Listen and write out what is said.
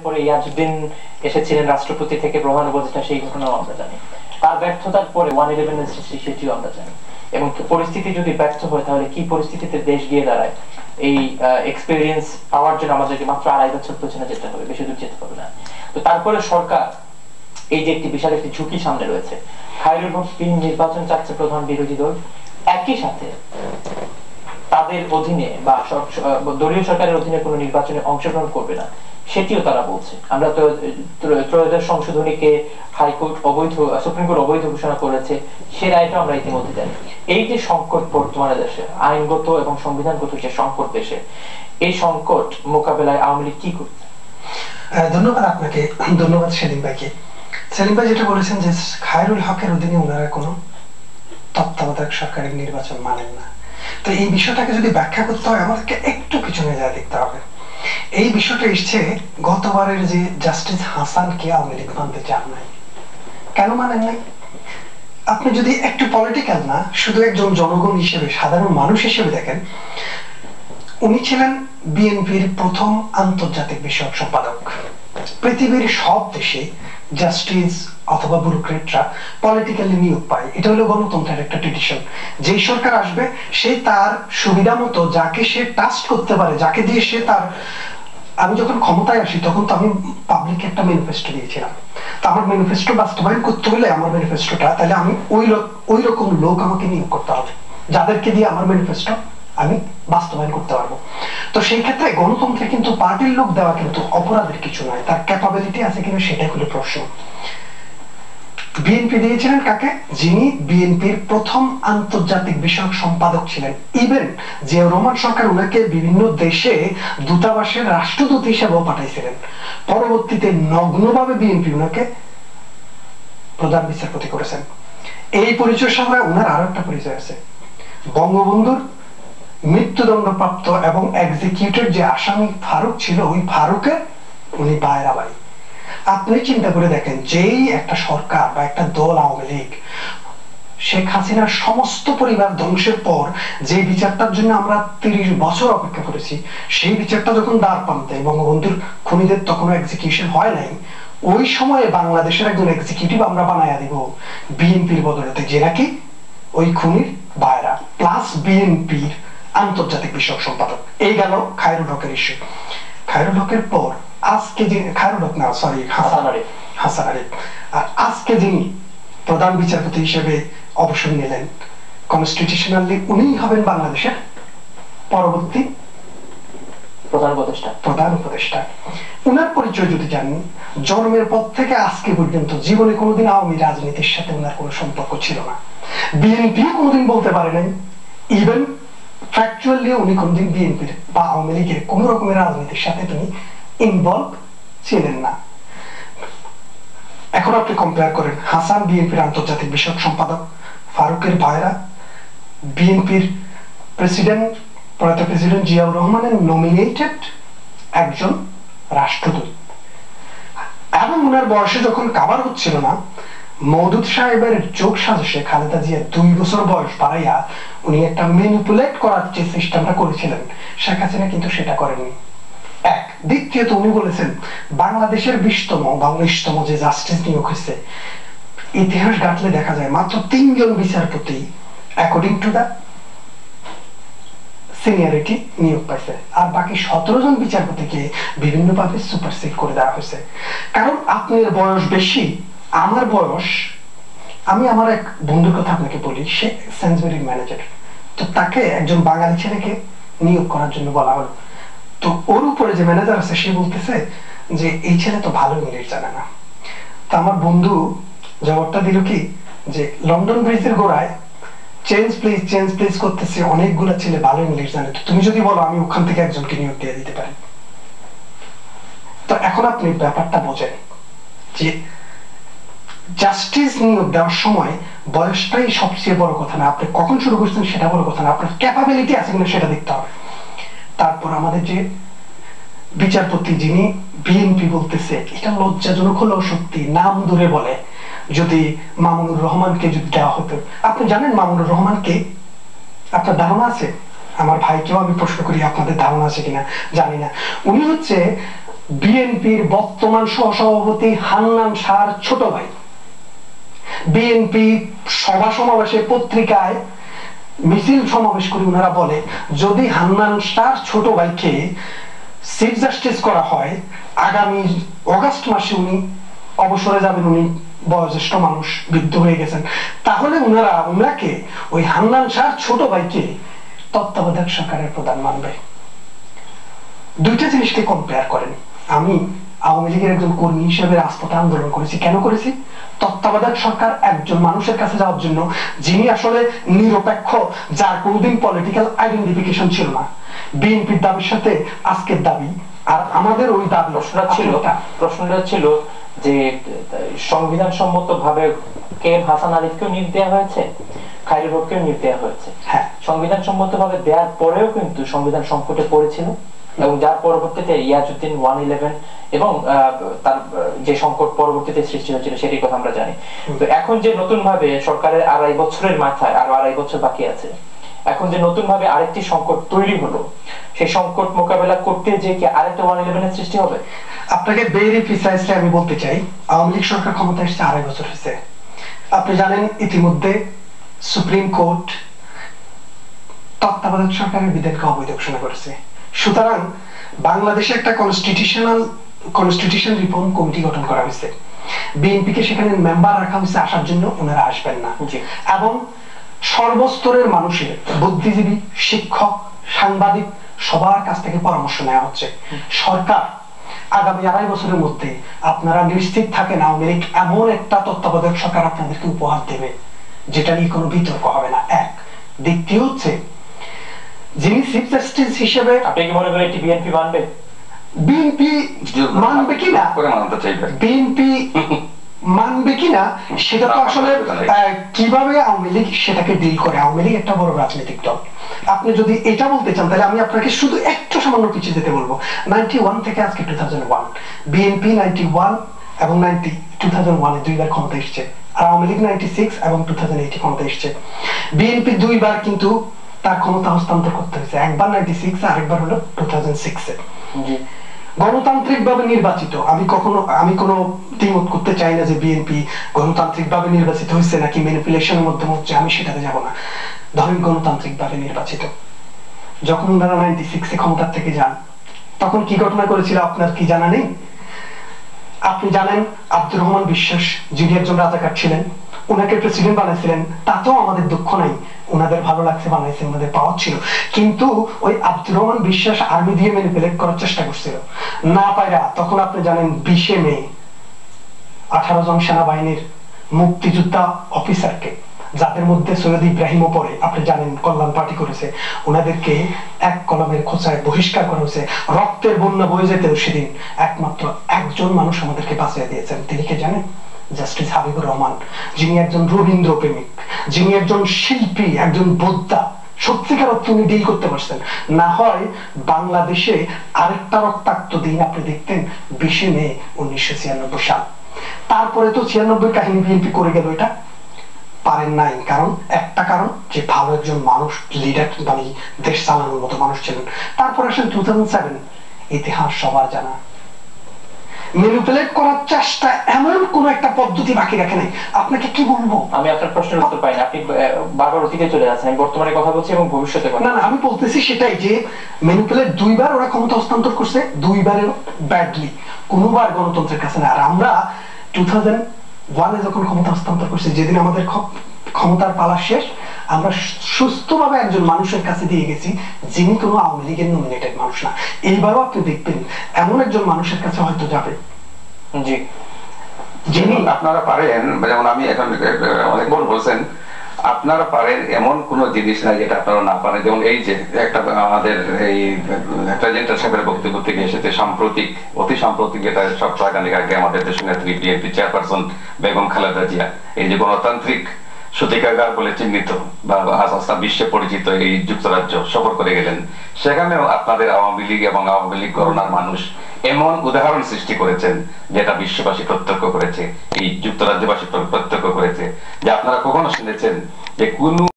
পরে ইয়াজউদ্দিন এসেছিলেন রাষ্ট্রপতি থেকে প্রধান উপদেষ্টা, সেই ঘটনাও আমরা জানি। তার ব্যর্থতার পরে 111 সৃষ্টি, সেটিও আমরা জানি। এবং পরিস্থিতি যদি ব্যর্থ হয় তাহলে কি পরিস্থিতিতে দেশ গিয়ে দাঁড়ায়, এই এক্সপেরিয়েন্স পাওয়ার জন্য আমাদেরকে মাত্র 2.5 বছর পেছনে যেতে হবে, বেশি দূর যেতে হবে না। তো তারপরে সরকার এই যে একটি বিশাল একটি ঝুঁকি সামনে রয়েছে, খায়রুল হক বিন নির্বাচন চাচ্ছে প্রধান বিরোধী দল, একই সাথে তাদের অধীনে বা দলীয় সরকারের অধীনে কোনো নির্বাচনে অংশগ্রহণ করবে না, সেটিও তারা বলছে। আমরা তো ত্রয়োদশ সংশোধনীকে হাইকোর্ট অবৈধ, সুপ্রিম কোর্ট অবৈধ ঘোষণা করেছে, সে রায়টা আমরা ইতিমধ্যে জানি। এই যে সংকট বর্তমানে দেশে, আইনগত এবং সংবিধানগত যে সংকট দেশে, এই সংকট মোকাবেলায় আওয়ামী লীগ কি করছে? ধন্যবাদ আপনাকে, ধন্যবাদ সেলিম ভাইকে। সেলিম ভাই যেটা বলেছেন যে খায়রুল হকের অধীনে ওনারা কোনো তত্ত্বাবধায়ক সরকারের নির্বাচন মানেন না, তো এই বিষয়টাকে যদি ব্যাখ্যা করতে হয় আমাদেরকে একটু পিছনে যায় দেখতে হবে। এই বিষয়টা এসছে গতবারের যে জাস্টিস হাসানকে আওয়ামী লীগ মানতে চান নাই। কেন মানেন নাই? আপনি যদি একটু পলিটিক্যাল না, শুধু একজন জনগণ হিসেবে, সাধারণ মানুষ হিসেবে দেখেন, উনি ছিলেন বিএনপির প্রথম আন্তর্জাতিক বিষয়ক সম্পাদক। পৃথিবীর সব দেশে জাস্টিস অথবা ব্যুরোক্রেটরা পলিটিক্যালি নিয়োগ পায়, এটা হলো গণতন্ত্রের একটা ট্রেডিশন। যেই সরকার আসবে সে তার সুবিধা মতো যাকে সে টাস্ক করতে পারে, যাকে দিয়ে সে তার, আমি যখন ক্ষমতায় আসি তখন তো আমি পাবলিক একটা ম্যানিফেস্টো দিয়েছিলাম, তো আমার ম্যানিফেস্টো বাস্তবায়ন করতে হলে আমার ম্যানিফেস্টোটা, তাহলে আমি ওই রকম লোক আমাকে নিয়োগ করতে হবে যাদেরকে দিয়ে আমার ম্যানিফেস্টো আমি বাস্তবায়ন করতে পারবো। তো সেই ক্ষেত্রে গণতন্ত্রে কিন্তু পার্টির লোক দেওয়া কিন্তু অপরাধের কিছু নয়, তার ক্যাপাবিলিটি আছে কিনা সেটাই হলো প্রশ্ন। বিএনপি দিয়েছিলেন কাকে? যিনি বিএনপির প্রথম আন্তর্জাতিক বিষয়ক সম্পাদক ছিলেন। ইভেন জিয়াউর রহমান সরকার ওনাকে বিভিন্ন দেশে দূতাবাসের রাষ্ট্রদূত হিসেবেও পাঠাইছিলেন। পরবর্তীতে নগ্নভাবে বিএনপি ওনাকে প্রধান বিচারপতি করেছেন। এই পরিচয়ের সাথে ওনার আরো একটা পরিচয় আছে, বঙ্গবন্ধুর মৃত্যুদণ্ডপ্রাপ্ত এবং এক্সিকিউটেড যে আসামি ফারুক ছিল, ওই ফারুকের উনি বায়রা ভাই। আপনি চিন্তা করে দেখেন, যেই একটা সরকার বা একটা দল আওয়ামী লীগ শেখ হাসিনার সমস্ত পরিবার ধ্বংসের পর যে বিচারটার জন্য আমরা 30 বছর অপেক্ষা করেছি, সেই বিচারটা যখন দ্বার প্রান্তে, বঙ্গবন্ধুর খুনিদের তখনও এক্সিকিউশন হয় নাই, ওই সময়ে বাংলাদেশের একজন এক্সিকিউটিভ আমরা বানায়া দিব বিএনপির বদলতে, যে নাকি ওই খুনির বায়রা প্লাস বিএনপির আন্তর্জাতিক বিষয়ক সম্পাদক। এই গেল খায়রুল হকের ইস্যু। খায়রুল হকের পর আজকে যে খায়রুল হক না, সরি, হাসান আরিফ, আর আজকে যিনি প্রধান বিচারপতি হিসেবে অবসর নিলেন, কনস্টিটিউশনালি উনিই হবেন বাংলাদেশের পরবর্তী প্রধান উপদেষ্টা। উনার পরিচয় যদি জানেন, জন্মের পর থেকে আজকে পর্যন্ত জীবনে কোনোদিন আওয়ামী রাজনীতির সাথে উনার কোনো সম্পর্ক ছিল না, বিএনপি কোনোদিন বলতে পারে নাই, ইভেন ফ্যাকচুয়ালি উনি কোনদিন বিএনপির বা আওয়ামী লীগের কোন রকমের রাজনীতির সাথে তিনি ইনভলভ ছিলেন না। এখন আপনি কম্পেয়ার করেন, হাসান বিএনপির আন্তর্জাতিক বিষয়ক সম্পাদক, ফারুকের ভাইরা বিএনপির প্রেসিডেন্ট, প্রয়াত প্রেসিডেন্ট জিয়াউর রহমানের নমিনেটেড একজন রাষ্ট্রদূত, এবং ওনার বয়সে যখন কাভার হচ্ছিল না, মওদুদ সাহেবের যোগ সাজসে খালেদা জিয়া 2 বছর বয়স বাড়াইয়া উনি একটা ম্যানিপুলেট করার যে সিস্টেমটা করেছিলেন, শেখ হাসিনা কিন্তু সেটা করেননি। এক, দ্বিতীয়ত উনি বলেছেন বাংলাদেশের 20তম বা 19তম যে জাস্টিস নিয়োগ হয়েছে, ইতিহাস ঘাটলে দেখা যায় মাত্র 3 জন বিচারপতি অ্যাকর্ডিং টু দা সিনিয়রিটি নিয়োগ পাইছে, আর বাকি 17 জন বিচারপতিকে বিভিন্নভাবে সুপারসিড করে দেওয়া হয়েছে। কারণ আপনার বয়স বেশি, আমার বয়স, আমি আমার এক বন্ধুর কথা আপনাকে বলি, সে সেন্সবেরির ম্যানেজার, তো তাকে একজন বাঙালি ছেলেকে নিয়োগ করার জন্য বলা হলো, তো ওর উপরে যে ম্যানেজার আছে সে বলতেছে যে এই ছেলে তো ভালো ইংলিশ জানে না। তো আমার বন্ধু জবাবটা দিল কি, যে লন্ডন ব্রিজের গোড়ায় চেঞ্জ প্লিজ করতেছে অনেকগুলো ছেলে ভালো ইংলিশ জানে, তো তুমি যদি বলো আমি ওখান থেকে একজনকে নিয়োগ দিয়ে দিতে পারি। তো এখন আপনি ব্যাপারটা বোঝেন যে জাস্টিস নিয়োগ দেওয়ার সময় বয়সটাই সবচেয়ে বড় কথা না, আপনি কখন শুরু করছেন সেটা বড় কথা না, আপনার ক্যাপাবিলিটি আছে কিনা সেটা দেখতে হবে। তারপর আমাদের যে বিচারপতি, যিনি বিএনপি বলতেছে এটা লজ্জাজনক হলেও সত্যি, নাম ধরে বলে, যদি মামুনুর রহমানকে যদি দেওয়া হতো। আপনি জানেন মামুনুর রহমানকে? আপনার ধারণা আছে? আমার ভাইকেও আমি প্রশ্ন করি আপনাদের ধারণা আছে কিনা জানি না। উনি হচ্ছে বিএনপির বর্তমান সহসভাপতি হান্নান শাহর ছোট ভাই। বিএনপি সভা সমাবেশে, পত্রিকায়, মিছিল সমাবেশ করে ওনারা বলে যদি হান্নান শাহর ছোট ভাইকে চিফ জাস্টিস করা হয়, আগামী অগাস্ট মাসে উনি অবসরে যাবেন, উনি বয়োজ্যেষ্ঠ মানুষ, বৃদ্ধ হয়ে গেছেন, তাহলে ওনাকে ওই হান্নান শাহর ছোট ভাইকে তত্ত্বাবধায়ক সরকারের প্রধান মানবে। দুইটা জিনিসকে কম্পেয়ার করেন। আমি আওয়ামী লীগের একজন কর্মী হিসেবে রাজপথে আন্দোলন করেছি। কেন করেছি? তত্ত্বাবধায়ক সরকার একজন মানুষের কাছে যাওয়ার জন্য যিনি আসলে নিরপেক্ষ, যার কোনোদিন পলিটিক্যাল আইডেন্টিফিকেশন ছিল না। বিএনপির দাবির সাথে আজকের দাবি আর আমাদের ওই দাবি, প্রশ্নটা ছিল যে সংবিধান সম্মত ভাবে কে হাসান আরিফকেও নিয়োগ দেওয়া হয়েছে, খায়রুল হককেও নিয়োগ দেওয়া হয়েছে। হ্যাঁ, সংবিধান সম্মত ভাবে দেওয়ার পরেও কিন্তু সংবিধান সংকটে পড়েছিল এবং যার পরবর্তীতে ইয়াজউদ্দিন 111 এবং তার যে সংকট পরবর্তীতে সৃষ্টি হয়েছিল সেটির কথা আমরা জানি। তো এখন যে নতুন ভাবে সরকারের 2.5 বছরের মাথায় আরো 2.5 বছর বাকি আছে, এখন যে নতুন ভাবে আরেকটি সংকট তৈরি হলো, সেই সংকট মোকাবেলা করতে যে কি আরেকটা 111 এর সৃষ্টি হবে? আপনাকে ভেরি প্রিসাইজলি আমি বলতে চাই, আওয়ামী লীগ সরকার ক্ষমতায় এসেছে 2.5 বছর হয়েছে। আপনি জানেন ইতিমধ্যে সুপ্রিম কোর্ট তত্ত্বাবধায়ক সরকারের বিধানকে অবৈধ ঘোষণা করেছে। সুতরাং বাংলাদেশে একটা কনস্টিটিউশন রিফর্ম কমিটি গঠন করা হয়েছে। বিএনপিকে সেখানে মেম্বার রাখা হয়েছে, আসার জন্য ওনারা আসবেন না। এবং সর্বস্তরের মানুষের, বুদ্ধিজীবী, শিক্ষক, সাংবাদিক সবার কাছ থেকে পরামর্শ নেওয়া হচ্ছে। সরকার আগামী 2.5 বছরের মধ্যে আপনারা নিশ্চিত থাকেন আওয়ামী লীগ এমন একটা তত্ত্বাবধায়ক সরকার আপনাদেরকে উপহার দেবে যেটা নিয়ে কোনো বিতর্ক হবে না। এক। দ্বিতীয় হচ্ছে, যিনি চিফ জাস্টিস হিসেবে, আপনি কি মনে করেন এটি বিএনপি মানবে? বিএনপি মানবে কিনা, বিএনপি মানবে কিনা সেটা তো আসলে কিভাবে আওয়ামী লীগ সেটাকে ডিল করে। আওয়ামী লীগ একটা বড় রাজনৈতিক দল। আপনি যদি এটা বলতে চান তাহলে আমি আপনাকে শুধু একটু সামান্য পিছিয়ে যেতে বলবো। 91 থেকে আজকে 2001, বিএনপি 91 এবং 2001 এ দুইবার ক্ষমতা এসেছে, আর আওয়ামী লীগ 96 এবং 2008 ক্ষমতা এসেছে। বিএনপি দুইবার কিন্তু তার ক্ষমতা হস্তান্তর করতে হয়েছে, একবার 96 আর আরেকবার হলো 2006 এ। গণতান্ত্রিক ভাবে নির্বাচিত, আমি কোনো দ্বিমত করতে চাই না যে বিএনপি গণতান্ত্রিক ভাবে নির্বাচিত হয়েছে নাকি ম্যানিপুলেশনের মাধ্যমে হচ্ছে, আমি সেটাতে যাব না। ধরেন গণতান্ত্রিক ভাবে নির্বাচিত, যখন ওনারা 96 এ ক্ষমতার থেকে যান তখন কি ঘটনা করেছিল আপনার কি জানা নেই? আপনি জানেন আব্দুর রহমান বিশ্বাস যিনি একজন রাজাকার ছিলেন, ওনাকে প্রেসিডেন্ট বানাইছিলেন, তাতেও আমাদের দুঃখ নাই, ওনাদের ভালো লাগছে বানাইছে, ওনাদের পাওয়ার ছিল। কিন্তু ওই আব্দুর রহমান বিশ্বাস আর্মি দিয়ে ম্যানিপুলেট করার চেষ্টা করছিল, না পায়রা তখন আপনি জানেন 20 মে 18 জন সেনাবাহিনীর মুক্তিযোদ্ধা অফিসারকে, যাদের মধ্যে সৈয়দ ইব্রাহিমও পড়ে, আপনি জানেন কল্যাণ পার্টি করেছে, ওনাদেরকে এক কলমের খোঁচায় বহিষ্কার করা হয়েছে। রক্তের বন্যা বয়ে যেত সেদিন, একমাত্র একজন মানুষ আমাদেরকে বাঁচিয়ে দিয়েছেন। তিনি কে জানেন? জাস্টিস হাবিবুর রহমান, যিনি একজন রবীন্দ্র প্রেমিক, যিনি একজন শিল্পী, একজন বোদ্ধা। সত্যিকার অর্থে উনি ডিল করতে পারছেন। না হয় বাংলাদেশে আরেকটা রক্তাক্ত দিন আপনি দেখতেন 20 মে 1996 সাল। তারপরে তো 96 কাহিনী বিএনপি করে গেল, এটা পারেন নাই। কারণ একটা কারণ যে ভালো একজন মানুষ, লিডার, মানে দেশ চালানোর মতো মানুষ ছিলেন। তারপর আসেন 2007, ইতিহাস সবার জানা, ম্যানিপুলেট করার চেষ্টা, এমন কোন একটা পদ্ধতি বাকি রাখে নাই। আপনাকে কি বলবো? আমি আপনার প্রশ্নের উত্তর পাই না, আপনি বারবার অতীতে চলে যাচ্ছেন। আমি বর্তমানে কথা বলছি এবং ভবিষ্যতে কথা। না, আমি বলতেছি সেটাই যে ম্যানিপুলেট দুইবার ওরা ক্ষমতা হস্তান্তর করছে, দুইবারে ব্যাডলি, কোনোবার গণতন্ত্রের কাছে না। আর আমরা 2001 এ যখন ক্ষমতা হস্তান্তর করছি, যেদিন আমাদের ক্ষমতার পালা শেষ, আমরা সুস্থভাবে একজন মানুষের কাছে দিয়ে গেছি যিনি কোনো আওয়ামী লীগের নমিনেটেড মানুষ না। এইবারও আপনি দেখবেন এমন একজন মানুষের কাছে হয়তো যাবে, জি, যিনি আপনারা পারেন, যেমন আমি এখন অনেকবার বলছেন আপনারা পারেন এমন কোন জিনিস নাই যেটা আপনারা না পারেন। যেমন এই যে একটা আমাদের এই একটা জেন্টার সাহেবের বক্তব্য থেকে এসেছে সাম্প্রতিক, অতি সাম্প্রতিক, যেটা সপ্তাহখানেক আগে আমাদের দেশ নেত্রী বিএনপি চেয়ারপারসন বেগম খালেদা জিয়া এই যে গণতান্ত্রিক সূতিকাগার বলে চিহ্নিত বা আস্তা বিশ্বে পরিচিত এই যুক্তরাজ্য সফর করে গেলেন, সেখানেও আপনাদের আওয়ামী লীগ এবং আওয়ামী লীগ গণনার মানুষ এমন উদাহরণ সৃষ্টি করেছেন যেটা বিশ্ববাসী প্রত্যক্ষ করেছে, এই যুক্তরাজ্যবাসী প্রত্যক্ষ করেছে, যে আপনারা কখনো শুনেছেন যে কোন